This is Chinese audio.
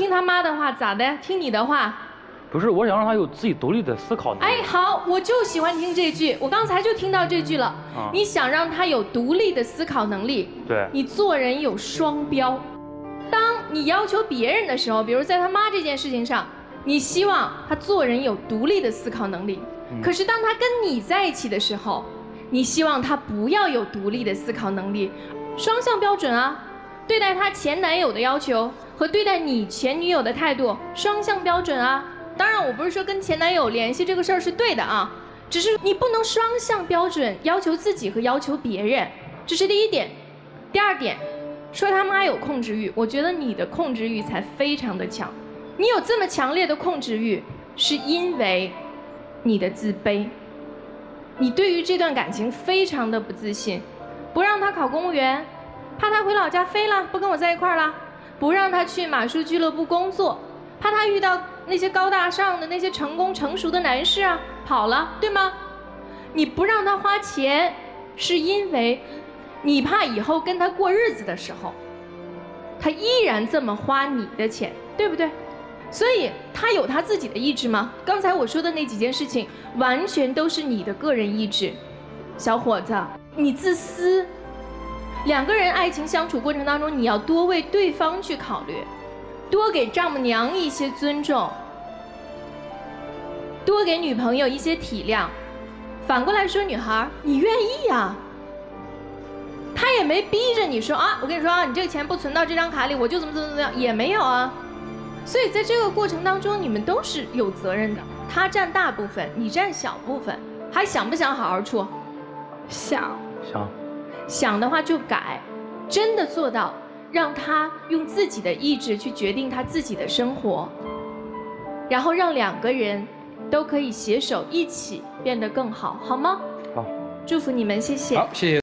听他妈的话，咋的？听你的话？ 不是，我想让他有自己独立的思考能力。 哎，好，我就喜欢听这句，我刚才就听到这句了。 啊、 你想让他有独立的思考能力， 对， 你做人有双标。当你要求别人的时候，比如在他妈这件事情上，你希望他做人有独立的思考能力。可是当他跟你在一起的时候，你希望他不要有独立的思考能力，双向标准啊。对待他前男友的要求和对待你前女友的态度双向标准啊。当然，我不是说跟前男友联系这个事儿是对的啊，只是你不能双向标准要求自己和要求别人，这是第一点。第二点，说他妈有控制欲，我觉得你的控制欲才非常的强。你有这么强烈的控制欲，是因为你的自卑。你对于这段感情非常的不自信，不让他考公务员，怕他回老家飞了，不跟我在一块儿了；不让他去马术俱乐部工作，怕他遇到那些高大上的那些成功成熟的男士啊，跑了，对吗？你不让他花钱，是因为你怕以后跟他过日子的时候，他依然这么花你的钱，对不对？所以他有他自己的意志吗？刚才我说的那几件事情，完全都是你的个人意志。小伙子，你自私。两个人爱情相处过程当中，你要多为对方去考虑，多给丈母娘一些尊重，多给女朋友一些体谅。反过来说，女孩，你愿意啊？他也没逼着你说啊，我跟你说啊，你这个钱不存到这张卡里，我就怎么样，也没有啊。所以在这个过程当中，你们都是有责任的。他占大部分，你占小部分，还想不想好好处？想。想的话就改，真的做到让他用自己的意志去决定他自己的生活，然后让两个人都可以携手一起变得更好，好吗？ 好， 祝福你们，谢谢。 好，谢谢。